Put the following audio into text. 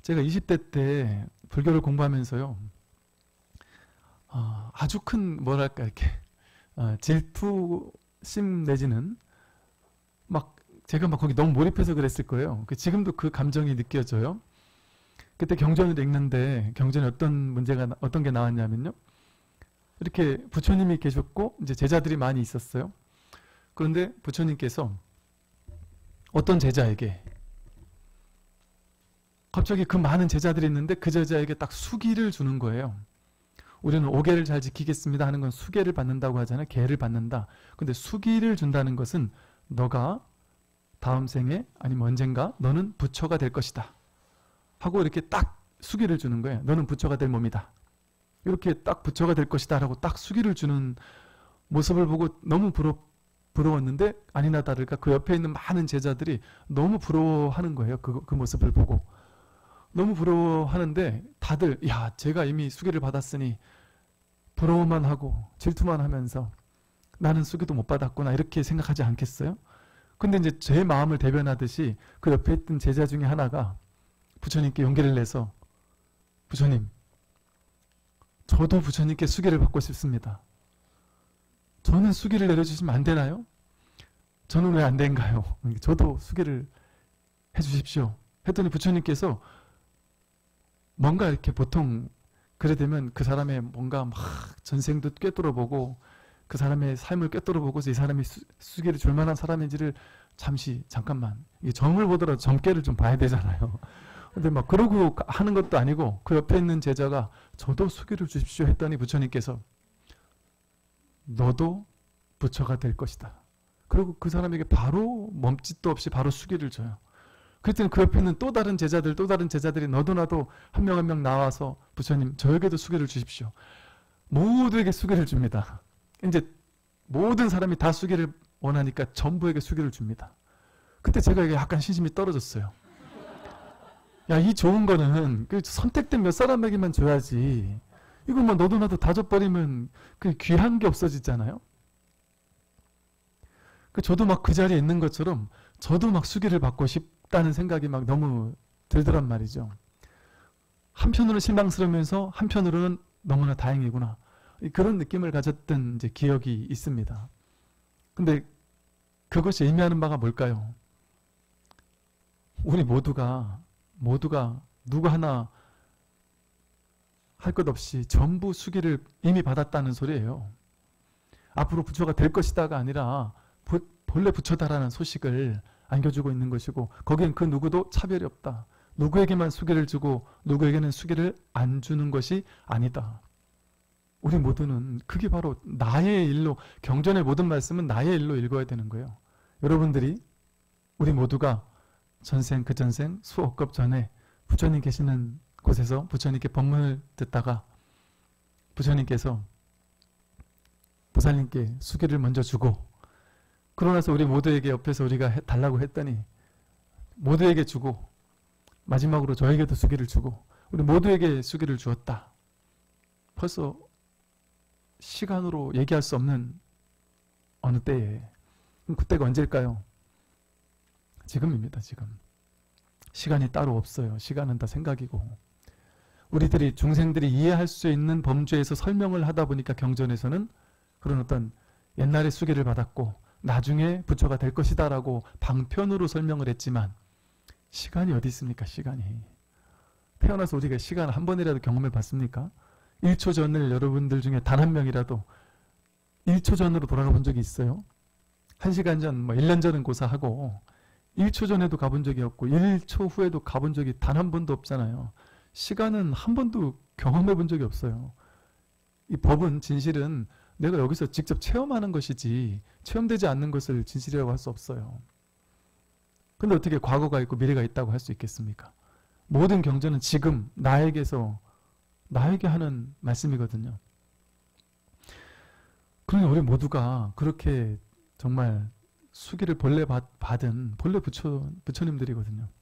제가 20대 때 불교를 공부하면서요, 아주 큰 뭐랄까 이렇게 질투심 내지는 막 제가 막 거기 너무 몰입해서 그랬을 거예요. 지금도 그 감정이 느껴져요. 그때 경전을 읽는데 경전에 어떤 게 나왔냐면요, 이렇게 부처님이 계셨고 이제 제자들이 많이 있었어요. 그런데 부처님께서 어떤 제자에게 갑자기 그 많은 제자들이 있는데 그 제자에게 딱 수기를 주는 거예요. 우리는 오계를 잘 지키겠습니다 하는 건 수계를 받는다고 하잖아요. 계를 받는다. 근데 수기를 준다는 것은 너가 다음 생에 아니면 언젠가 너는 부처가 될 것이다 하고 이렇게 딱 수기를 주는 거예요. 너는 부처가 될 몸이다. 이렇게 딱 부처가 될 것이다 라고 딱 수기를 주는 모습을 보고 너무 부러웠는데 아니나 다를까 그 옆에 있는 많은 제자들이 너무 부러워하는 거예요. 그 모습을 보고. 너무 부러워하는데 다들 야, 제가 이미 수기를 받았으니 부러워만 하고 질투만 하면서 나는 수기도 못 받았구나 이렇게 생각하지 않겠어요? 근데 이제 제 마음을 대변하듯이 그 옆에 있던 제자 중에 하나가 부처님께 용기를 내서 부처님, 저도 부처님께 수기를 받고 싶습니다. 저는 수기를 내려주시면 안 되나요? 저는 왜 안 된가요? 저도 수기를 해주십시오. 했더니 부처님께서 뭔가 이렇게 보통 그래 되면 그 사람의 뭔가 막 전생도 꿰뚫어보고 그 사람의 삶을 꿰뚫어보고 이 사람이 수기를 줄 만한 사람인지를 잠깐만 이게 점을 보더라도 점괘를 좀 봐야 되잖아요. 근데 막 그러고 하는 것도 아니고 그 옆에 있는 제자가 저도 수기를 주십시오 했더니 부처님께서 너도 부처가 될 것이다. 그리고 그 사람에게 바로 멈짓도 없이 바로 수기를 줘요. 그랬더니 그 옆에 있는 또 다른 제자들이 너도 나도 한 명 한 명 나와서 부처님 저에게도 수기를 주십시오. 모두에게 수기를 줍니다. 이제 모든 사람이 다 수기를 원하니까 전부에게 수기를 줍니다. 그때 제가 이게 약간 신심이 떨어졌어요. 야, 이 좋은 거는 그 선택된 몇 사람에게만 줘야지. 이거 뭐 너도 나도 다 줘버리면 그 귀한 게 없어지잖아요. 저도 막 그 자리에 있는 것처럼 저도 막 수기를 받고 싶다는 생각이 막 너무 들더란 말이죠. 한편으로는 실망스러우면서 한편으로는 너무나 다행이구나. 그런 느낌을 가졌던 이제 기억이 있습니다. 근데 그것이 의미하는 바가 뭘까요? 우리 모두가 누구 하나 할 것 없이 전부 수기를 이미 받았다는 소리예요. 앞으로 부처가 될 것이다가 아니라 본래 부처다라는 소식을 안겨주고 있는 것이고 거기엔 그 누구도 차별이 없다. 누구에게만 수기를 주고 누구에게는 수기를 안 주는 것이 아니다. 우리 모두는 그게 바로 나의 일로, 경전의 모든 말씀은 나의 일로 읽어야 되는 거예요. 여러분들이 우리 모두가 전생 그 전생 수억급 전에 부처님 계시는 곳에서 부처님께 법문을 듣다가 부처님께서 보살님께 수기를 먼저 주고 그러고 나서 우리 모두에게 옆에서 우리가 달라고 했더니 모두에게 주고 마지막으로 저에게도 수기를 주고 우리 모두에게 수기를 주었다. 벌써 시간으로 얘기할 수 없는 어느 때에, 그럼 그때가 언제일까요? 지금입니다. 지금. 시간이 따로 없어요. 시간은 다 생각이고. 우리들이 중생들이 이해할 수 있는 범주에서 설명을 하다 보니까 경전에서는 그런 어떤 옛날에 수기를 받았고 나중에 부처가 될 것이다 라고 방편으로 설명을 했지만 시간이 어디 있습니까? 시간이. 태어나서 우리가 시간 한 번이라도 경험해 봤습니까? 1초 전을 여러분들 중에 단 한 명이라도 1초 전으로 돌아가 본 적이 있어요? 1시간 전, 1년 전은 고사하고 1초 전에도 가본 적이 없고 1초 후에도 가본 적이 단 한 번도 없잖아요. 시간은 한 번도 경험해 본 적이 없어요. 이 법은, 진실은 내가 여기서 직접 체험하는 것이지 체험되지 않는 것을 진실이라고 할 수 없어요. 근데 어떻게 과거가 있고 미래가 있다고 할 수 있겠습니까? 모든 경전은 지금 나에게 하는 말씀이거든요. 그러니 우리 모두가 그렇게 정말 수기를 본래 받은 본래 부처님들이거든요.